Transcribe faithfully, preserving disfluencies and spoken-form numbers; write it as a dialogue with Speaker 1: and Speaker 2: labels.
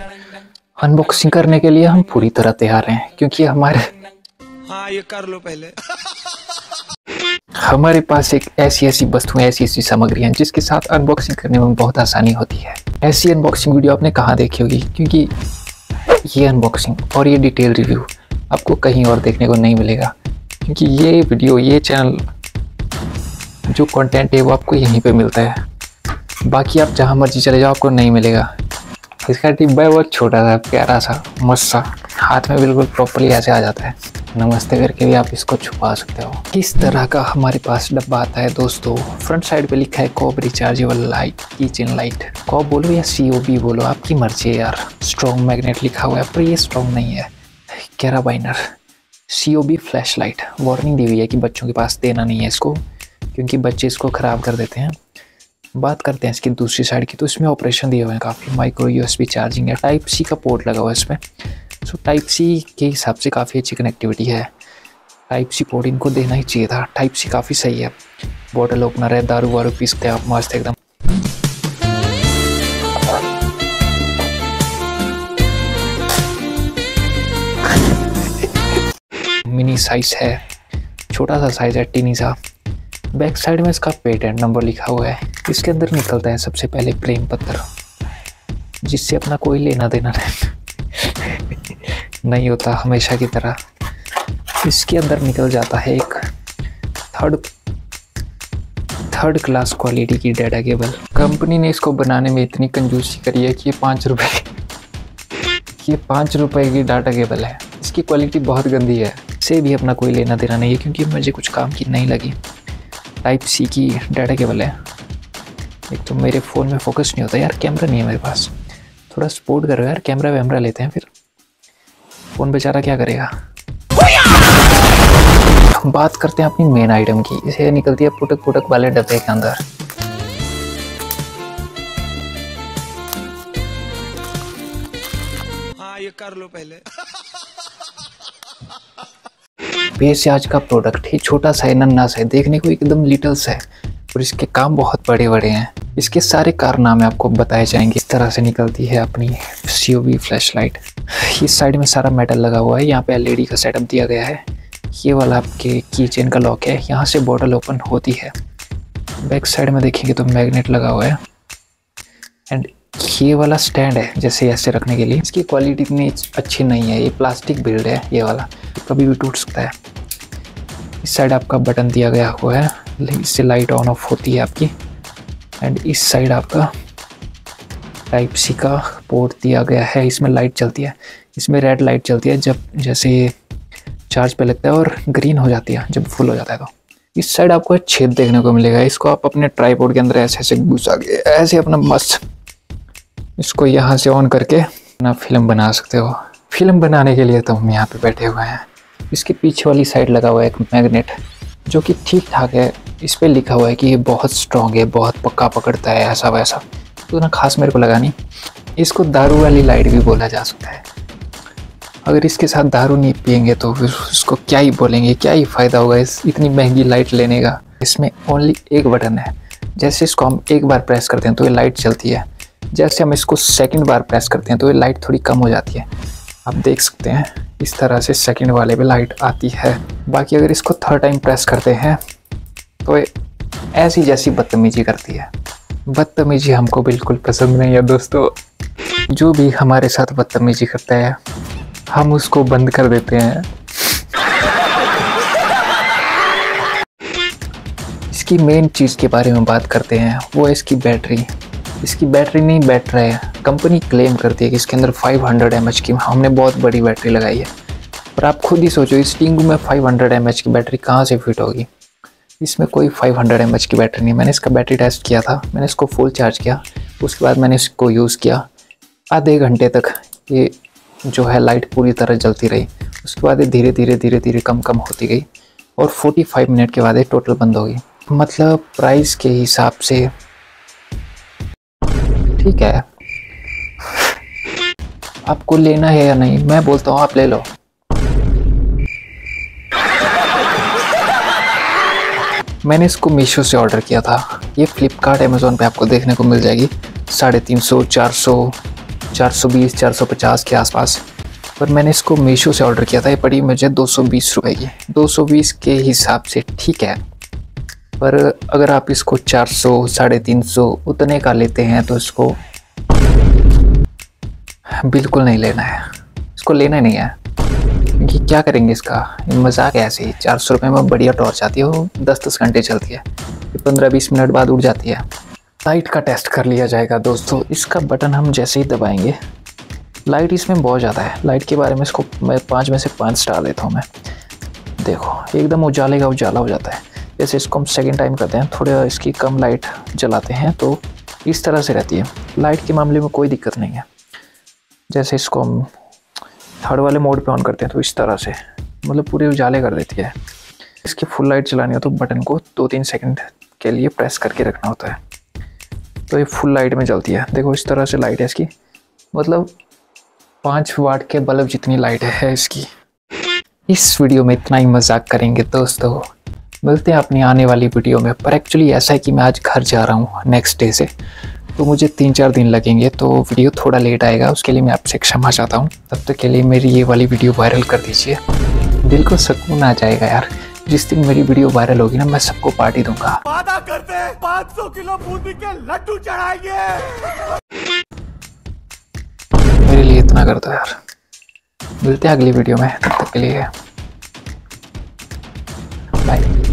Speaker 1: Unboxing करने के लिए हम पूरी तरह तैयार हैं, क्योंकि हमारे
Speaker 2: हाँ ये कर लो पहले
Speaker 1: हमारे पास एक ऐसी ऐसी वस्तुएं, ऐसी ऐसी सामग्री हैं जिसके साथ अनबॉक्सिंग करने में बहुत आसानी होती है। ऐसी अनबॉक्सिंग वीडियो आपने कहाँ देखी होगी, क्योंकि ये अनबॉक्सिंग और ये डिटेल रिव्यू आपको कहीं और देखने को नहीं मिलेगा, क्योंकि ये वीडियो, ये चैनल, जो कंटेंट है वो आपको यहीं पे मिलता है। बाकी आप जहाँ मर्जी चले जाओ आपको नहीं मिलेगा। इसका डिब्बा है बहुत छोटा सा, प्यारा सा, मस्त सा, हाथ में बिल्कुल प्रॉपरली ऐसे आ जाता है। नमस्ते करके भी आप इसको छुपा सकते हो। इस तरह का हमारे पास डब्बा आता है दोस्तों। फ्रंट साइड पे लिखा है COB rechargeable light, kitchen light. COB बोलो या सी ओ बी बोलो, आपकी मर्जी है यार। स्ट्रॉन्ग मैग्नेट लिखा हुआ है, पर ये स्ट्रॉन्ग नहीं है। Carabiner C O B flash light. Warning दी हुई है कि बच्चों के पास देना नहीं है इसको, क्योंकि बच्चे इसको ख़राब कर देते हैं। बात करते हैं इसकी दूसरी साइड की, तो इसमें ऑपरेशन दिए हुए हैं काफ़ी। Micro U S B charging है, टाइप सी का पोर्ट लगा हुआ है इसमें। सो टाइप सी के हिसाब से काफ़ी अच्छी कनेक्टिविटी है। टाइप सी पोर्ट इनको देना ही चाहिए था। टाइप सी काफ़ी सही है। बॉटल ओपनर है, दारू वारू पी सकते हैं आप मस्त एकदम। मिनी साइज है, छोटा सा साइज है, टीनी सा। बैक साइड में इसका पेटेंट नंबर लिखा हुआ है। इसके अंदर निकलता है सबसे पहले प्रेम पत्र, जिससे अपना कोई लेना देना नहीं होता हमेशा की तरह। इसके अंदर निकल जाता है एक थर्ड थर्ड क्लास क्वालिटी की डाटा केबल। कंपनी ने इसको बनाने में इतनी कंजूसी करी है कि ये पाँच रुपये ये पाँच रुपये की डाटा केबल है। इसकी क्वालिटी बहुत गंदी है, इससे भी अपना कोई लेना देना नहीं है, क्योंकि मुझे कुछ काम की नहीं लगी। टाइप सी की डाटा केबल है। एक तो मेरे फ़ोन में फोकस नहीं होता यार, कैमरा नहीं है मेरे पास। थोड़ा सपोर्ट करो यार, कैमरा वैमरा लेते हैं, फिर फ़ोन बेचारा क्या करेगा। हम बात करते हैं अपनी मेन आइटम की। इसे निकलती है पुटक पुटक वाले डब्बे के अंदर।
Speaker 2: हाँ ये कर लो पहले
Speaker 1: बेस आज का प्रोडक्ट ही छोटा सा है, नन्हा सा है, देखने को एकदम लिटल सा है, और इसके काम बहुत बड़े बड़े हैं। इसके सारे कारनामे आपको बताए जाएंगे। इस तरह से निकलती है अपनी C O B flash light. इस साइड में सारा मेटल लगा हुआ है। यहाँ पे एल ई डी का सेटअप दिया गया है। ये वाला आपके कीचेन का लॉक है, यहाँ से बॉटल ओपन होती है। बैक साइड में देखेंगे तो मैग्नेट लगा हुआ है। एंड ये वाला स्टैंड है जैसे ऐसे रखने के लिए। इसकी क्वालिटी इतनी अच्छी नहीं है, ये प्लास्टिक बिल्ड है ये वाला, कभी भी टूट सकता है। इस साइड आपका बटन दिया गया हुआ है, इससे लाइट ऑन ऑफ होती है आपकी। एंड इस साइड आपका टाइप सी का पोर्ट दिया गया है, इसमें लाइट चलती है। इसमें रेड लाइट चलती है जब जैसे चार्ज पे लगता है, और ग्रीन हो जाती है जब फुल हो जाता है। तो इस साइड आपको एक छेद देखने को मिलेगा। इसको आप अपने ट्राइपॉड के अंदर ऐसे ऐसे घुसा के ऐसे अपना मस्त इसको यहाँ से ऑन करके अपना फिल्म बना सकते हो। फिल्म बनाने के लिए तो हम यहाँ पे बैठे हुए हैं। इसके पीछे वाली साइड लगा हुआ है एक मैग्नेट, जो कि ठीक ठाक है। इस पर लिखा हुआ है कि ये बहुत स्ट्रॉन्ग है, बहुत पक्का पकड़ता है, ऐसा वैसा, तो ना खास मेरे को लगा नहीं। इसको दारू वाली लाइट भी बोला जा सकता है। अगर इसके साथ दारू नहीं पियेंगे तो फिर उसको क्या ही बोलेंगे, क्या ही फ़ायदा होगा इस इतनी महंगी लाइट लेने का। इसमें ओनली एक बटन है। जैसे इसको हम एक बार प्रेस करते हैं तो ये लाइट चलती है। जैसे हम इसको सेकंड बार प्रेस करते हैं तो ये लाइट थोड़ी कम हो जाती है। आप देख सकते हैं इस तरह से सेकंड वाले पे लाइट आती है। बाकी अगर इसको थर्ड टाइम प्रेस करते हैं तो ये ऐसी जैसी बदतमीजी करती है। बदतमीजी हमको बिल्कुल पसंद नहीं है दोस्तों। जो भी हमारे साथ बदतमीजी करता है हम उसको बंद कर देते हैं। इसकी मेन चीज़ के बारे में बात करते हैं, वो है इसकी बैटरी। इसकी बैटरी नहीं बैठ रहा है, कंपनी क्लेम करती है कि इसके अंदर फाइव हंड्रेड एम एच की हमने बहुत बड़ी बैटरी लगाई है। पर आप खुद ही सोचो इस टिंगू में फाइव हंड्रेड एम एच की बैटरी कहाँ से फिट होगी। इसमें कोई फाइव हंड्रेड एम एच की बैटरी नहीं। मैंने इसका बैटरी टेस्ट किया था, मैंने इसको फुल चार्ज किया, उसके बाद मैंने इसको यूज़ किया। आधे घंटे तक ये जो है लाइट पूरी तरह जलती रही। उसके बाद ये धीरे धीरे धीरे धीरे कम कम होती गई, और पैंतालीस मिनट के बाद ये टोटल बंद हो गई। मतलब प्राइस के हिसाब से ठीक है। आपको लेना है या नहीं, मैं बोलता हूँ आप ले लो। मैंने इसको मीशो से ऑर्डर किया था। ये फ्लिपकार्ट अमेज़ॉन पे आपको देखने को मिल जाएगी साढ़े तीन सौ चार सौ चार सौ बीस चार सौ पचास के आसपास। पर मैंने इसको मीशो से ऑर्डर किया था, ये पड़ी मुझे दो सौ बीस रुपए की। दो सौ बीस के हिसाब से ठीक है, पर अगर आप इसको चार सौ साढ़े तीन सौ उतने का लेते हैं तो इसको बिल्कुल नहीं लेना है, इसको लेना ही नहीं है। क्योंकि क्या करेंगे इसका, मजाक है ऐसे ही। चार सौ रुपये में बढ़िया टॉर्च आती है, वो दस दस घंटे चलती है, पंद्रह बीस मिनट बाद उड़ जाती है। लाइट का टेस्ट कर लिया जाएगा दोस्तों। इसका बटन हम जैसे ही दबाएंगे, लाइट इसमें बहुत ज़्यादा है। लाइट के बारे में इसको मैं पाँच में से पाँच स्टार देता हूँ मैं। देखो एकदम उजाले का उजाला हो जाता है। जैसे इसको हम सेकंड टाइम करते हैं, थोड़ा इसकी कम लाइट जलाते हैं तो इस तरह से रहती है। लाइट के मामले में कोई दिक्कत नहीं है। जैसे इसको हम थर्ड वाले मोड पे ऑन करते हैं तो इस तरह से मतलब पूरे उजाले कर देती है। इसकी फुल लाइट चलानी हो तो बटन को दो तीन सेकंड के लिए प्रेस करके रखना होता है, तो ये फुल लाइट में जलती है। देखो इस तरह से लाइट है इसकी, मतलब पाँच वाट के बल्ब जितनी लाइट है इसकी। इस वीडियो में इतना ही मजाक करेंगे दोस्तों, मिलते हैं अपनी आने वाली वीडियो में। पर एक्चुअली ऐसा है कि मैं आज घर जा रहा हूँ नेक्स्ट डे से, तो मुझे तीन चार दिन लगेंगे, तो वीडियो थोड़ा लेट आएगा। उसके लिए मैं आपसे क्षमा चाहता हूँ। तब तक के लिए मेरी ये वाली वीडियो वायरल कर दीजिए, दिल को सुकून आ जाएगा यार। जिस दिन मेरी वीडियो वायरल होगी ना, मैं सबको पार्टी दूंगा।
Speaker 3: वादा करते हैं पाँच सौ किलो बूंदी के लड्डू चढ़ाएंगे।
Speaker 1: मेरे लिए इतना कर दो यार। मिलते हैं अगली वीडियो में, तब तक के लिए बाय।